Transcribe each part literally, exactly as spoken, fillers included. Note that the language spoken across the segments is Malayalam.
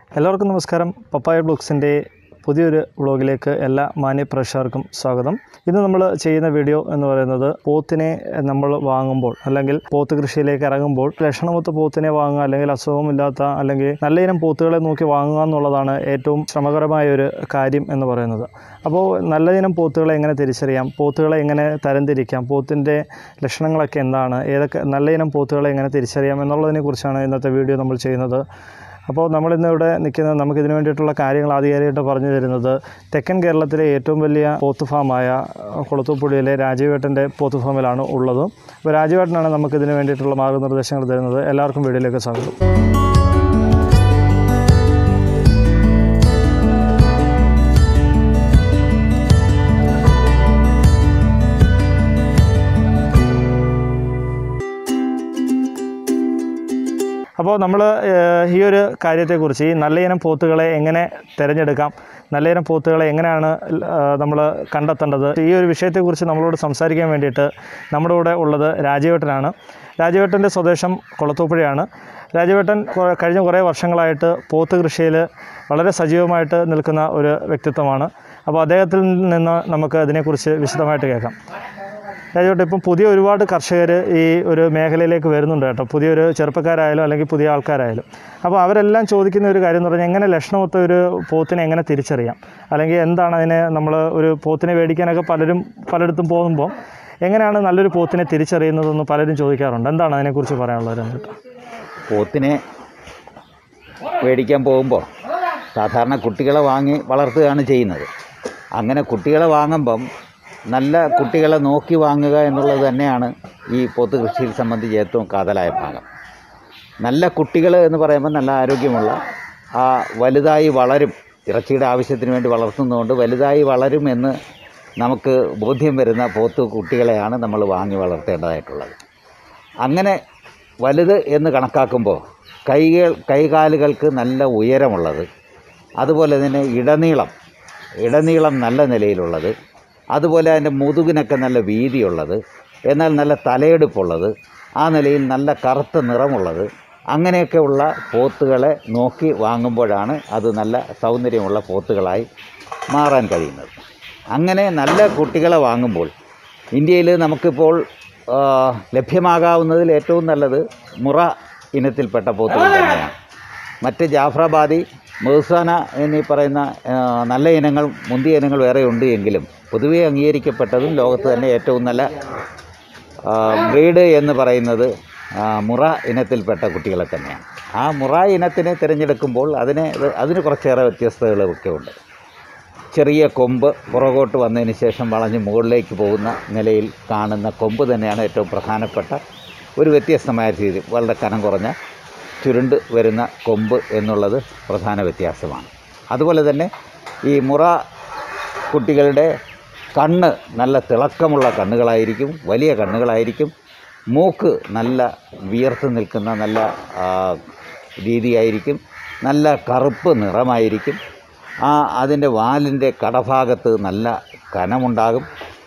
എല്ലാവർക്കും നമസ്കാരം. പപ്പായ ബ്ലോഗ്സിൻ്റെ പുതിയൊരു വ്ളോഗിലേക്ക് എല്ലാ മാന്യ പ്രേക്ഷകർക്കും സ്വാഗതം. ഇന്ന് നമ്മൾ ചെയ്യുന്ന വീഡിയോ എന്ന് പറയുന്നത് പോത്തിനെ നമ്മൾ വാങ്ങുമ്പോൾ അല്ലെങ്കിൽ പോത്ത് കൃഷിയിലേക്ക് ഇറങ്ങുമ്പോൾ ലക്ഷണമൊത്ത പോത്തിനെ വാങ്ങുക, അല്ലെങ്കിൽ അസുഖമില്ലാത്ത അല്ലെങ്കിൽ നല്ല ഇനം പോത്തുകളെ നോക്കി വാങ്ങുക എന്നുള്ളതാണ് ഏറ്റവും ശ്രമകരമായ ഒരു കാര്യം എന്ന് പറയുന്നത്. അപ്പോൾ നല്ല ഇനം പോത്തുകളെ എങ്ങനെ തിരിച്ചറിയാം, പോത്തുകളെ എങ്ങനെ തരംതിരിക്കാം, പോത്തിൻ്റെ ലക്ഷണങ്ങളൊക്കെ എന്താണ്, ഏതൊക്കെ നല്ല ഇനം പോത്തുകളെ എങ്ങനെ തിരിച്ചറിയാം എന്നുള്ളതിനെക്കുറിച്ചാണ് ഇന്നത്തെ വീഡിയോ നമ്മൾ ചെയ്യുന്നത്. അപ്പോൾ നമ്മളിന്ന് ഇവിടെ നിൽക്കുന്നത് നമുക്കിതിനു വേണ്ടിയിട്ടുള്ള കാര്യങ്ങൾ ആധികാരികമായിട്ട് പറഞ്ഞു തരുന്നത് തെക്കൻ കേരളത്തിലെ ഏറ്റവും വലിയ പോത്ത് ഫാമായ കുളത്തൂപ്പുഴയിലെ രാജീവേട്ടൻ്റെ പോത്ത് ഫാമിലാണ് ഉള്ളത്. അപ്പോൾ രാജീവേട്ടനാണ് നമുക്കിതിന് വേണ്ടിയിട്ടുള്ള മാർഗ്ഗനിർദ്ദേശങ്ങൾ തരുന്നത്. എല്ലാവർക്കും വീഡിയോയിലേക്ക് സ്വാഗതം. അപ്പോൾ നമ്മൾ ഈ ഒരു കാര്യത്തെക്കുറിച്ച്, ഈ നല്ല ഇനം പോത്തുകളെ എങ്ങനെ തിരഞ്ഞെടുക്കാം, നല്ല ഇനം പോത്തുകളെ എങ്ങനെയാണ് നമ്മൾ കണ്ടെത്തേണ്ടത്, ഈ ഒരു വിഷയത്തെക്കുറിച്ച് നമ്മളോട് സംസാരിക്കാൻ വേണ്ടിയിട്ട് നമ്മുടെ കൂടെ ഉള്ളത് രാജീവേട്ടനാണ്. രാജീവേട്ടൻ്റെ സ്വദേശം കുളത്തൂപ്പുഴയാണ്. രാജീവേട്ടൻ കഴിഞ്ഞ കുറേ വർഷങ്ങളായിട്ട് പോത്ത് കൃഷിയിൽ വളരെ സജീവമായിട്ട് നിൽക്കുന്ന ഒരു വ്യക്തിത്വമാണ്. അപ്പോൾ അദ്ദേഹത്തിൽ നിന്ന് നമുക്ക് അതിനെക്കുറിച്ച് വിശദമായിട്ട് കേൾക്കാം. രാജീവേട്ടൻ, ഇപ്പം പുതിയ ഒരുപാട് കർഷകർ ഈ ഒരു മേഖലയിലേക്ക് വരുന്നുണ്ട് കേട്ടോ, പുതിയൊരു ചെറുപ്പക്കാരായാലും അല്ലെങ്കിൽ പുതിയ ആൾക്കാരായാലും. അപ്പോൾ അവരെല്ലാം ചോദിക്കുന്ന ഒരു കാര്യം എന്ന് പറഞ്ഞാൽ എങ്ങനെ ലക്ഷണമൊത്ത ഒരു പോത്തിനെ എങ്ങനെ തിരിച്ചറിയാം, അല്ലെങ്കിൽ എന്താണ് അതിനെ നമ്മൾ ഒരു പോത്തിനെ മേടിക്കാനൊക്കെ പലരും പലയിടത്തും പോകുമ്പോൾ എങ്ങനെയാണ് നല്ലൊരു പോത്തിനെ തിരിച്ചറിയുന്നതെന്ന് പലരും ചോദിക്കാറുണ്ട്. എന്താണ് അതിനെക്കുറിച്ച് പറയാനുള്ളത്? എന്നിട്ട് പോത്തിനെ മേടിക്കാൻ പോകുമ്പോൾ സാധാരണ കുട്ടികളെ വാങ്ങി വളർത്തുകയാണ് ചെയ്യുന്നത്. അങ്ങനെ കുട്ടികളെ വാങ്ങുമ്പം നല്ല കുട്ടികളെ നോക്കി വാങ്ങുക എന്നുള്ളത് തന്നെയാണ് ഈ പോത്ത് കൃഷിയിൽ സംബന്ധിച്ച് ഏറ്റവും കാതലായ ഭാഗം. നല്ല കുട്ടികൾ എന്ന് പറയുമ്പോൾ നല്ല ആരോഗ്യമുള്ള, ആ വലുതായി വളരും, ഇറച്ചിയുടെ ആവശ്യത്തിന് വേണ്ടി വളർത്തുന്നതുകൊണ്ട് വലുതായി വളരും എന്ന് നമുക്ക് ബോധ്യം വരുന്ന പോത്ത് കുട്ടികളെയാണ് നമ്മൾ വാങ്ങി വളർത്തേണ്ടതായിട്ടുള്ളത്. അങ്ങനെ വലുത് എന്ന് കണക്കാക്കുമ്പോൾ കൈകൾ കൈകാലുകൾക്ക് നല്ല ഉയരമുള്ളത്, അതുപോലെ തന്നെ ഇടനീളം ഇടനീളം നല്ല നിലയിലുള്ളത്, അതുപോലെ അതിൻ്റെ മുതുകിനൊക്കെ നല്ല വീതിയുള്ളത്, എന്നാൽ നല്ല തലയെടുപ്പുള്ളത്, ആ നിലയിൽ നല്ല കറുത്ത നിറമുള്ളത്, അങ്ങനെയൊക്കെയുള്ള പോത്തുകളെ നോക്കി വാങ്ങുമ്പോഴാണ് അത് നല്ല സൗന്ദര്യമുള്ള പോത്തുകളായി മാറാൻ കഴിയുന്നത്. അങ്ങനെ നല്ല കുട്ടികളെ വാങ്ങുമ്പോൾ ഇന്ത്യയിൽ നമുക്കിപ്പോൾ ലഭ്യമാകാവുന്നതിൽ ഏറ്റവും നല്ലത് മുറ ഇനത്തിൽപ്പെട്ട പോത്തുകൾ തന്നെയാണ്. മറ്റ് ജാഫ്രാബാദി, മെഹ്സാന എന്നീ പറയുന്ന നല്ല ഇനങ്ങൾ, മുന്തിയ ഇനങ്ങൾ വേറെ ഉണ്ട് എങ്കിലും പൊതുവെ അംഗീകരിക്കപ്പെട്ടതും ലോകത്ത് തന്നെ ഏറ്റവും നല്ല ബ്രീഡ് എന്ന് പറയുന്നത് മുറ ഇനത്തിൽപ്പെട്ട കുട്ടികളെ തന്നെയാണ്. ആ മുറ ഇനത്തിനെ തിരഞ്ഞെടുക്കുമ്പോൾ അതിന് അതിന് കുറച്ചേറെ വ്യത്യസ്തതകളൊക്കെ ഉണ്ട്. ചെറിയ കൊമ്പ് പുറകോട്ട് വന്നതിന് ശേഷം വളഞ്ഞ് മുകളിലേക്ക് പോകുന്ന നിലയിൽ കാണുന്ന കൊമ്പ് തന്നെയാണ് ഏറ്റവും പ്രധാനപ്പെട്ട ഒരു വ്യത്യസ്തമായ രീതി. വളരെ കനം കുറഞ്ഞ ചുരുണ്ട് വരുന്ന കൊമ്പ് എന്നുള്ളത് പ്രധാന വ്യത്യാസമാണ്. അതുപോലെ തന്നെ ഈ മുറ കുട്ടികളുടെ കണ്ണ് നല്ല തിളക്കമുള്ള കണ്ണുകളായിരിക്കും, വലിയ കണ്ണുകളായിരിക്കും. മൂക്ക് നല്ല വിയർത്ത് നിൽക്കുന്ന നല്ല രീതിയായിരിക്കും. നല്ല കറുപ്പ് നിറമായിരിക്കും. ആ അതിൻ്റെ വാലിൻ്റെ കടഭാഗത്ത് നല്ല കനമുണ്ടാകും.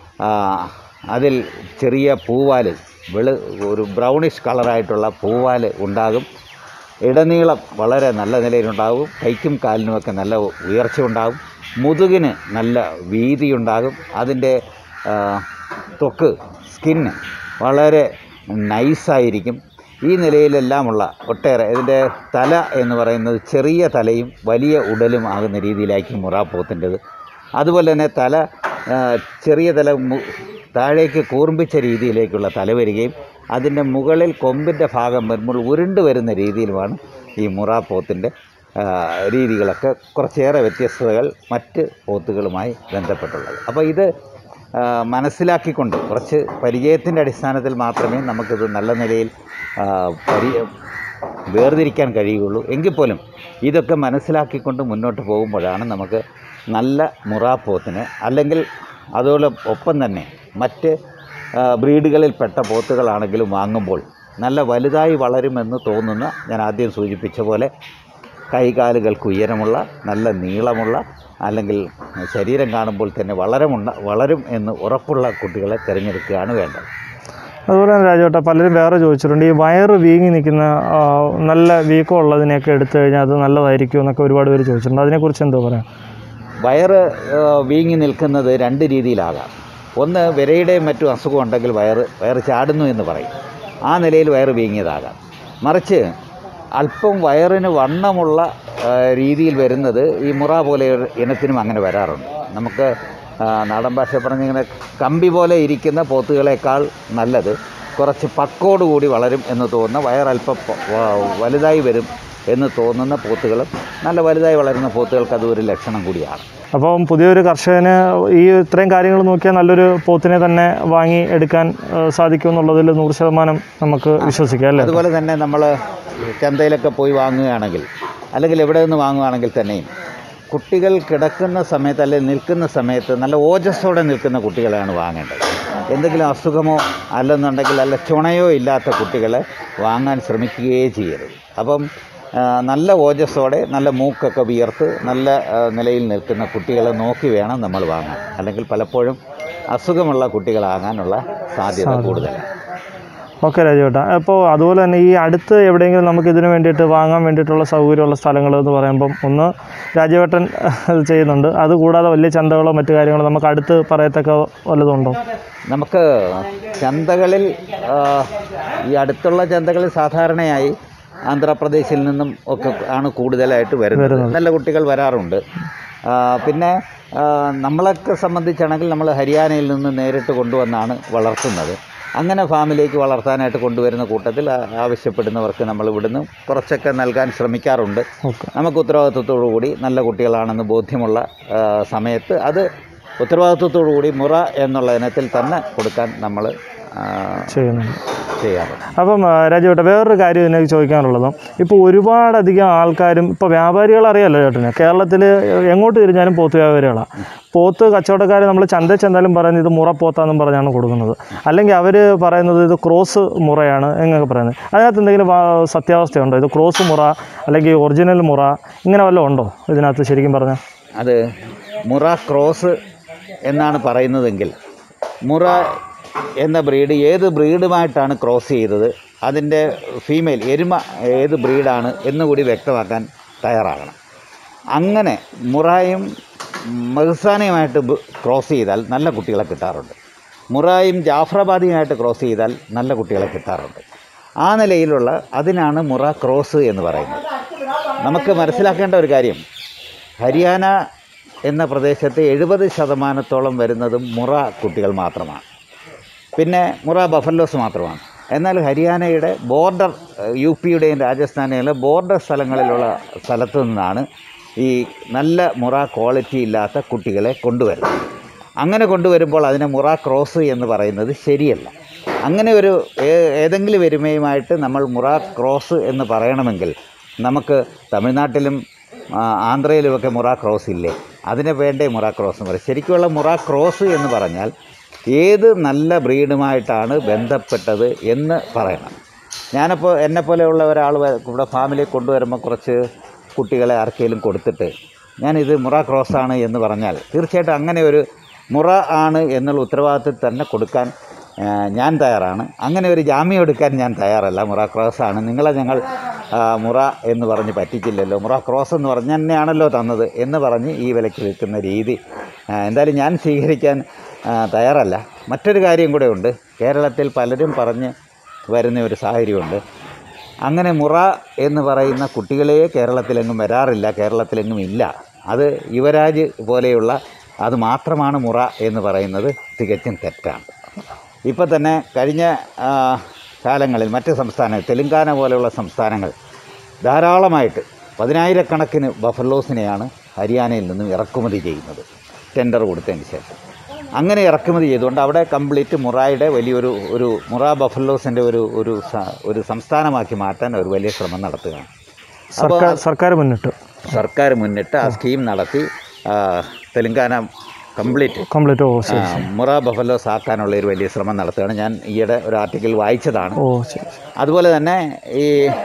അതിൽ ചെറിയ പൂവാല്, വെളു ഒരു ബ്രൗണിഷ് കളറായിട്ടുള്ള പൂവാല് ഉണ്ടാകും. ഇടനീളം വളരെ നല്ല നിലയിലുണ്ടാകും. കൈക്കും കാലിനുമൊക്കെ നല്ല ഉയർച്ച ഉണ്ടാകും. മുതുകിന് നല്ല വീതിയുണ്ടാകും. അതിൻ്റെ ത്വക്ക്, സ്കിന്ന് വളരെ നൈസായിരിക്കും. ഈ നിലയിലെല്ലാമുള്ള ഒട്ടേറെ, ഇതിൻ്റെ തല എന്ന് പറയുന്നത് ചെറിയ തലയും വലിയ ഉടലും ആകുന്ന രീതിയിലായിരിക്കും മുറ പോത്തിൻ്റെത്. അതുപോലെ തന്നെ തല ചെറിയ തല താഴേക്ക് കൂർമ്പിച്ച രീതിയിലേക്കുള്ള തല വരികയും അതിൻ്റെ മുകളിൽ കൊമ്പിൻ്റെ ഭാഗം വരുമ്പോൾ ഉരുണ്ട് വരുന്ന രീതിയിലുമാണ് ഈ മുറ പോത്തിൻ്റെ രീതികളൊക്കെ കുറച്ചേറെ വ്യത്യസ്തതകൾ മറ്റ് പോത്തുകളുമായി ബന്ധപ്പെട്ടുള്ളത്. അപ്പോൾ ഇത് മനസ്സിലാക്കിക്കൊണ്ട് കുറച്ച് പരിചയത്തിൻ്റെ അടിസ്ഥാനത്തിൽ മാത്രമേ നമുക്കിത് നല്ല നിലയിൽ പരി വേർതിരിക്കാൻ കഴിയുകയുള്ളൂ. എങ്കിൽ പോലും ഇതൊക്കെ മനസ്സിലാക്കിക്കൊണ്ട് മുന്നോട്ട് പോകുമ്പോഴാണ് നമുക്ക് നല്ല മുറ പോത്തിനെ, അല്ലെങ്കിൽ അതോടെ ഒപ്പം തന്നെ മറ്റ് ബ്രീഡുകളിൽപ്പെട്ട പോത്തുകളാണെങ്കിലും വാങ്ങുമ്പോൾ നല്ല വലുതായി വളരുമെന്ന് തോന്നുന്ന, ഞാൻ ആദ്യം സൂചിപ്പിച്ച പോലെ കൈകാലുകൾക്ക് ഉയരമുള്ള, നല്ല നീളമുള്ള, അല്ലെങ്കിൽ ശരീരം കാണുമ്പോൾ തന്നെ വളരമുണ്ട വളരും എന്ന് ഉറപ്പുള്ള കുട്ടികളെ തിരഞ്ഞെടുക്കുകയാണ് വേണ്ടത്. അതുപോലെ തന്നെ രാജേട്ടാ, പലരും വേറെ ചോദിച്ചിട്ടുണ്ട്, ഈ വയറ് വീങ്ങി നിൽക്കുന്ന ആ, നല്ല വീക്കം ഉള്ളതിനെയൊക്കെ എടുത്തു കഴിഞ്ഞാൽ അത് നല്ലതായിരിക്കും എന്നൊക്കെ ഒരുപാട് പേര് ചോദിച്ചിട്ടുണ്ട്. അതിനെക്കുറിച്ച് എന്തോ പറയാം? വയറ് ആ, വീങ്ങി നിൽക്കുന്നത് രണ്ട് രീതിയിലാകാം. ഒന്ന്, വിരയുടെയും മറ്റും അസുഖം ഉണ്ടെങ്കിൽ വയറ് വയറ് ചാടുന്നു എന്ന് പറയും. ആ നിലയിൽ വയറ് വീങ്ങിയതാകാം. മറിച്ച് അല്പം വയറിന് വണ്ണമുള്ള ആ, രീതിയിൽ വരുന്നത് ഈ മുറ പോലെ ഇനത്തിനും അങ്ങനെ വരാറുണ്ട്. നമുക്ക് ആ, നാടൻ ഭാഷ പറഞ്ഞിങ്ങനെ കമ്പി പോലെ ഇരിക്കുന്ന പോത്തുകളേക്കാൾ നല്ലത് കുറച്ച് പക്കോടുകൂടി വളരും എന്ന് തോന്നുന്ന വയറൽപ്പം പ- വ- വലുതായി വരും എന്ന് തോന്നുന്ന പോത്തുകളും നല്ല വലുതായി വളരുന്ന പോത്തുകൾക്ക് അതൊരു ലക്ഷണം കൂടിയാണ്. അപ്പം പുതിയൊരു കർഷകന് ഈ ഇത്രയും കാര്യങ്ങൾ നോക്കിയാൽ നല്ലൊരു പോത്തിനെ തന്നെ വാങ്ങി എടുക്കാൻ ആ, സാധിക്കുമെന്നുള്ളതിൽ നൂറ് ശതമാനം നമുക്ക് വിശ്വസിക്കാം അല്ലേ? അതുപോലെ തന്നെ നമ്മൾ ചന്തയിലൊക്കെ പോയി വാങ്ങുകയാണെങ്കിൽ അല്ലെങ്കിൽ എവിടെ നിന്ന് വാങ്ങുകയാണെങ്കിൽ തന്നെയും കുട്ടികൾ കിടക്കുന്ന സമയത്ത് അല്ലെങ്കിൽ നിൽക്കുന്ന സമയത്ത് നല്ല ഓജസ്സോടെ നിൽക്കുന്ന കുട്ടികളെയാണ് വാങ്ങേണ്ടത്. എന്തെങ്കിലും അസുഖമോ അല്ലെന്നുണ്ടെങ്കിൽ നല്ല ചുണയോ ഇല്ലാത്ത കുട്ടികളെ വാങ്ങാൻ ശ്രമിക്കുകയേ ചെയ്യരുത്. അപ്പം ആ, നല്ല ഓജസ്സോടെ നല്ല മൂക്കൊക്കെ വിയർത്ത് നല്ല ആ, നിലയിൽ നിൽക്കുന്ന കുട്ടികളെ നോക്കി വേണം നമ്മൾ വാങ്ങാൻ. അല്ലെങ്കിൽ പലപ്പോഴും അസുഖമുള്ള കുട്ടികളാകാനുള്ള സാധ്യത കൂടുതലാണ്. ഓക്കെ രാജേട്ടാ, അപ്പോൾ അതുപോലെ തന്നെ ഈ അടുത്ത് എവിടെയെങ്കിലും നമുക്ക് ഇതിന് വേണ്ടിയിട്ട് വാങ്ങാൻ വേണ്ടിയിട്ടുള്ള സൗകര്യമുള്ള സ്ഥലങ്ങൾ എന്ന് പറയുമ്പം ഒന്ന് രാജേട്ടൻ ഇത് ചെയ്യുന്നുണ്ട്, അതുകൂടാതെ വലിയ ചന്തകളോ മറ്റു കാര്യങ്ങളോ നമുക്ക് അടുത്ത് പറയത്തക്ക വല്ലതുണ്ടോ? നമുക്ക് ചന്തകളിൽ ആ, ഈ അടുത്തുള്ള ചന്തകളിൽ സാധാരണയായി ആന്ധ്രാപ്രദേശിൽ നിന്നും ഒക്കെ ആണ് കൂടുതലായിട്ട് വരുന്നത്. നല്ല കുട്ടികൾ വരാറുണ്ട്. ആ, പിന്നെ ആ, നമ്മളൊക്കെ സംബന്ധിച്ചാണെങ്കിൽ നമ്മൾ ഹരിയാനയിൽ നിന്ന് നേരിട്ട് കൊണ്ടുവന്നാണ് വളർത്തുന്നത്. അങ്ങനെ ഫാമിലേക്ക് വളർത്താനായിട്ട് കൊണ്ടുവരുന്ന കൂട്ടത്തിൽ ആ- ആവശ്യപ്പെടുന്നവർക്ക് നമ്മൾ ഇവിടുന്ന് കുറച്ചൊക്കെ നൽകാൻ ശ്രമിക്കാറുണ്ട്. നമുക്ക് ഉത്തരവാദിത്വത്തോടു കൂടി നല്ല കുട്ടികളാണെന്ന് ബോധ്യമുള്ള ആ, സമയത്ത് അത് ഉത്തരവാദിത്വത്തോടു കൂടി മുറ എന്നുള്ള ഇനത്തിൽ തന്നെ കൊടുക്കാൻ നമ്മൾ ചെയ്യുന്നുണ്ട്. ചെയ്യാറുണ്ട്. അപ്പം ആ, രാജേട്ടാ, വേറൊരു കാര്യം എനിക്ക് ചോദിക്കാനുള്ളതും, ഇപ്പോൾ ഒരുപാടധികം ആൾക്കാരും ഇപ്പോൾ വ്യാപാരികൾ അറിയാമല്ലോ ചേട്ടന്, കേരളത്തിൽ എങ്ങോട്ട് തിരിഞ്ഞാലും പോത്ത് വ്യാപാരികളാണ്. പോത്ത് കച്ചവടക്കാർ നമ്മൾ ചന്ത ചെന്നാലും പറയുന്നത് ഇത് മുറ പോത്താന്നും പറഞ്ഞാണ് കൊടുക്കുന്നത്, അല്ലെങ്കിൽ അവർ പറയുന്നത് ഇത് ക്രോസ് മുറയാണ് എന്നൊക്കെ പറയുന്നത്. അതിനകത്ത് എന്തെങ്കിലും വാ- സത്യാവസ്ഥയുണ്ടോ? ഇത് ക്രോസ് മുറ അല്ലെങ്കിൽ ഒറിജിനൽ മുറ ഇങ്ങനെ വല്ലതും ഉണ്ടോ ഇതിനകത്ത് ശരിക്കും പറഞ്ഞാൽ? അത് മുറ ക്രോസ് എന്നാണ് പറയുന്നതെങ്കിൽ മുറ എന്ന ബ്രീഡ് ഏത് ബ്രീഡുമായിട്ടാണ് ക്രോസ് ചെയ്തത്, അതിൻ്റെ ഫീമെയിൽ എരുമ ഏത് ബ്രീഡാണ് എന്നുകൂടി വ്യക്തമാക്കാൻ തയ്യാറാകണം. അങ്ങനെ മുറായും മഹ്സാനയുമായിട്ട് ബ് ക്രോസ് ചെയ്താൽ നല്ല കുട്ടികളെ കിട്ടാറുണ്ട്. മുറായും ജാഫ്രാബാദിയുമായിട്ട് ക്രോസ് ചെയ്താൽ നല്ല കുട്ടികളെ കിട്ടാറുണ്ട്. ആ നിലയിലുള്ള അതിനാണ് മുറ ക്രോസ് എന്ന് പറയുന്നത്. നമുക്ക് മനസ്സിലാക്കേണ്ട ഒരു കാര്യം, ഹരിയാന എന്ന പ്രദേശത്ത് എഴുപത് ശതമാനത്തോളം വരുന്നതും മുറ കുട്ടികൾ മാത്രമാണ്. പിന്നെ മുറ ബഫല്ലോസ് മാത്രമാണ്. എന്നാൽ ഹരിയാനയുടെ ബോർഡർ, യു പിയുടെയും രാജസ്ഥാനിലെയും ബോർഡർ സ്ഥലങ്ങളിലുള്ള സ്ഥലത്തു നിന്നാണ് ഈ നല്ല മുറ ക്വാളിറ്റി ഇല്ലാത്ത കുട്ടികളെ കൊണ്ടുവരുന്നത്. അങ്ങനെ കൊണ്ടുവരുമ്പോൾ അതിനെ മുറ ക്രോസ് എന്ന് പറയുന്നത് ശരിയല്ല. അങ്ങനെ ഒരു ഏ- ഏതെങ്കിലും എരുമയുമായിട്ട് നമ്മൾ മുറ ക്രോസ് എന്ന് പറയണമെങ്കിൽ നമുക്ക് തമിഴ്നാട്ടിലും ആ, ആന്ധ്രയിലുമൊക്കെ മുറ ക്രോസ് ഇല്ലേ, അതിനെ വേണ്ടേ മുറ ക്രോസ് എന്ന് പറയും. ശരിക്കുള്ള മുറ ക്രോസ് എന്ന് പറഞ്ഞാൽ ഏത് നല്ല ബ്രീഡുമായിട്ടാണ് ബന്ധപ്പെട്ടത് എന്ന് പറയണം. ഞാനപ്പോൾ എന്നെപ്പോലെയുള്ള ഒരാൾ ഇവിടെ ഫാമിലേക്ക് കൊണ്ടുവരുമ്പോൾ കുറച്ച് കുട്ടികളെ ആർക്കെങ്കിലും കൊടുത്തിട്ട് ഞാനിത് മുറ ക്രോസാണ് എന്ന് പറഞ്ഞാൽ തീർച്ചയായിട്ടും അങ്ങനെ ഒരു മുറ ആണ് എന്നുള്ള ഉത്തരവാദിത്തത്തിൽ തന്നെ കൊടുക്കാൻ ആ, ഞാൻ തയ്യാറാണ്. അങ്ങനെ ഒരു ജാമ്യം എടുക്കാൻ ഞാൻ തയ്യാറല്ല. മുറ ക്രോസാണ്, നിങ്ങളെ ഞങ്ങൾ ആ, മുറ എന്ന് പറഞ്ഞ് പറ്റിച്ചില്ലല്ലോ, മുറ ക്രോസ് എന്ന് പറഞ്ഞ് തന്നെയാണല്ലോ തന്നത് എന്ന് പറഞ്ഞ് ഈ വിലയ്ക്ക് വിൽക്കുന്ന രീതി ആ, എന്തായാലും ഞാൻ സ്വീകരിക്കാൻ ആ, തയ്യാറല്ല. മറ്റൊരു കാര്യം കൂടെ ഉണ്ട്, കേരളത്തിൽ പലരും പറഞ്ഞ് വരുന്ന ഒരു സാഹചര്യമുണ്ട്. അങ്ങനെ മുറ എന്ന് പറയുന്ന കുട്ടികളെ കേരളത്തിലെങ്ങും വരാറില്ല, കേരളത്തിലെങ്ങും ഇല്ല. അത് യുവരാജ് പോലെയുള്ള അത് മാത്രമാണ് മുറ എന്ന് പറയുന്നത് തികച്ചും തെറ്റാണ്. ഇപ്പോൾ തന്നെ കഴിഞ്ഞ ആ, കാലങ്ങളിൽ മറ്റ് സംസ്ഥാനങ്ങൾ, തെലുങ്കാന പോലെയുള്ള സംസ്ഥാനങ്ങൾ ധാരാളമായിട്ട് പതിനായിരക്കണക്കിന് ബഫലോസിനെയാണ് ഹരിയാനയിൽ നിന്നും ഇറക്കുമതി ചെയ്യുന്നത്, ടെൻഡർ കൊടുത്തതിന് ശേഷം. അങ്ങനെ ഇറക്കുമതി ചെയ്തുകൊണ്ട് അവിടെ കംപ്ലീറ്റ് മുറായുടെ വലിയൊരു ഒരു മുറ ബഫലോസിൻ്റെ ഒരു ഒരു സ- ഒരു സംസ്ഥാനമാക്കി മാറ്റാൻ ഒരു വലിയ ശ്രമം നടത്തുകയാണ്. സർക്കാർ സർക്കാർ മുന്നിട്ട് സർക്കാർ മുന്നിട്ട് ആ സ്കീം നടത്തി ആ, തെലുങ്കാന കംപ്ലീറ്റ് കംപ്ലീറ്റ് ഓ ശരി ആ, മുറ ബഫലോസ് ആക്കാനുള്ള ഒരു വലിയ ശ്രമം നടത്തുകയാണ്. ഞാൻ ഈയിടെ ഒരു ആർട്ടിക്കിൾ വായിച്ചതാണ്. ഓ ശരി അതുപോലെ തന്നെ ഈ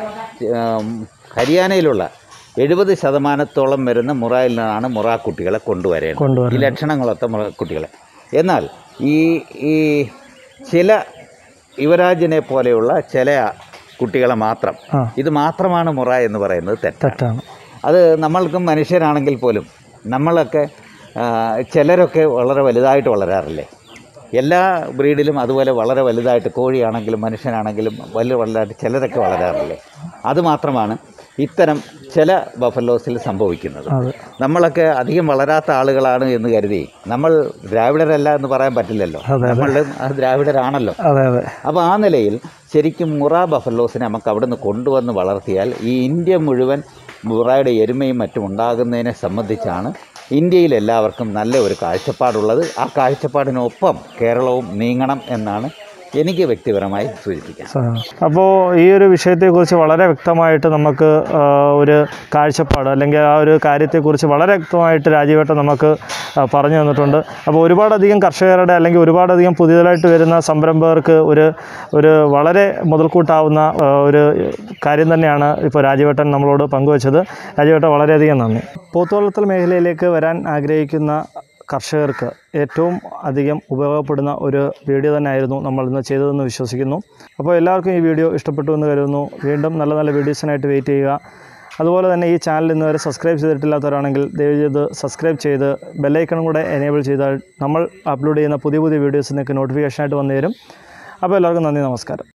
ഉം, ഹരിയാനയിലുള്ള എഴുപത് ശതമാനത്തോളം വരുന്ന മുറയിൽ നിന്നാണ് മുറ കുട്ടികളെ കൊണ്ടുവരേണ്ടത്, ഈ കൊണ്ടുവരുന്നത്. ലക്ഷണങ്ങളൊത്ത മുറ കുട്ടികളെ. എന്നാൽ ഈ ഈ ചില യുവരാജിനെ പോലെയുള്ള ചില കുട്ടികളെ മാത്രം. ആ. ഇത് മാത്രമാണ് മുറ എന്ന് പറയുന്നത് തെറ്റാണ്. തെറ്റാണ്. അത് നമ്മൾക്കും മനുഷ്യരാണെങ്കിൽ പോലും നമ്മളൊക്കെ ആ, ചിലരൊക്കെ വളരെ വലുതായിട്ട് വളരാറില്ലേ? എല്ലാ ബ്രീഡിലും അതുപോലെ വളരെ വലുതായിട്ട്, കോഴിയാണെങ്കിലും മനുഷ്യനാണെങ്കിലും വലിയ വലുതായിട്ട് ചിലരൊക്കെ വളരാറില്ലേ? അതുമാത്രമാണ് ഇത്തരം ചില ബഫലോസിൽ സംഭവിക്കുന്നത്. അതെ. നമ്മളൊക്കെ അധികം വളരാത്ത ആളുകളാണ് എന്ന് കരുതി നമ്മൾ ദ്രാവിഡരല്ല എന്ന് പറയാൻ പറ്റില്ലല്ലോ. അതെ, അതെ. നമ്മളും അത് ദ്രാവിഡരാണല്ലോ. അതെ അതെ അപ്പോൾ ആ നിലയിൽ ശരിക്കും മുറ ബഫലോസിനെ നമുക്ക് അവിടെ നിന്ന് കൊണ്ടുവന്ന് വളർത്തിയാൽ ഈ ഇന്ത്യ മുഴുവൻ മുറയുടെ എരുമയും മറ്റും ഉണ്ടാകുന്നതിനെ സംബന്ധിച്ചാണ് ഇന്ത്യയിൽ എല്ലാവർക്കും നല്ല ഒരു കാഴ്ചപ്പാടുള്ളത്. ആ കാഴ്ചപ്പാടിനൊപ്പം കേരളവും നീങ്ങണം എന്നാണ് എനിക്ക് വ്യക്തിപരമായി സൂചിപ്പിക്കാം. അപ്പോൾ ഈ ഒരു വിഷയത്തെക്കുറിച്ച് വളരെ വ്യക്തമായിട്ട് നമുക്ക് ആ, ഒരു കാഴ്ചപ്പാട് അല്ലെങ്കിൽ ആ ഒരു കാര്യത്തെക്കുറിച്ച് വളരെ വ്യക്തമായിട്ട് രാജീവേട്ടൻ നമുക്ക് ആ, പറഞ്ഞു തന്നിട്ടുണ്ട്. അപ്പോൾ ഒരുപാടധികം കർഷകരുടെ അല്ലെങ്കിൽ ഒരുപാടധികം പുതിയതായിട്ട് വരുന്ന സംരംഭകർക്ക് ഒരു ഒരു വളരെ മുതൽക്കൂട്ടാവുന്ന ആ, ഒരു കാര്യം തന്നെയാണ് ഇപ്പോൾ രാജീവേട്ടൻ നമ്മളോട് പങ്കുവച്ചത്. രാജീവേട്ടൻ വളരെയധികം നന്ദി. പോത്തുവളർത്തൽ മേഖലയിലേക്ക് വരാൻ ആഗ്രഹിക്കുന്ന കർഷകർക്ക് ഏറ്റവും അധികം ഉപയോഗപ്പെടുന്ന ഒരു വീഡിയോ തന്നെയായിരുന്നു നമ്മൾ ഇന്ന് ചെയ്തതെന്ന് വിശ്വസിക്കുന്നു. അപ്പോൾ എല്ലാവർക്കും ഈ വീഡിയോ ഇഷ്ടപ്പെട്ടു എന്ന് കരുതുന്നു. വീണ്ടും നല്ല നല്ല വീഡിയോസിനായിട്ട് വെയിറ്റ് ചെയ്യുക. അതുപോലെ തന്നെ ഈ ചാനൽ ഇന്ന് വരെ സബ്സ്ക്രൈബ് ചെയ്തിട്ടില്ലാത്തവരാണെങ്കിൽ ദയവ് ചെയ്ത് സബ്സ്ക്രൈബ് ചെയ്ത് ബെല്ലൈക്കണും കൂടെ എനേബിൾ ചെയ്താൽ നമ്മൾ അപ്ലോഡ് ചെയ്യുന്ന പുതിയ പുതിയ വീഡിയോസ് നിങ്ങൾക്ക് നോട്ടിഫിക്കേഷനായിട്ട് വന്നു തരും. അപ്പോൾ എല്ലാവർക്കും നന്ദി, നമസ്കാരം.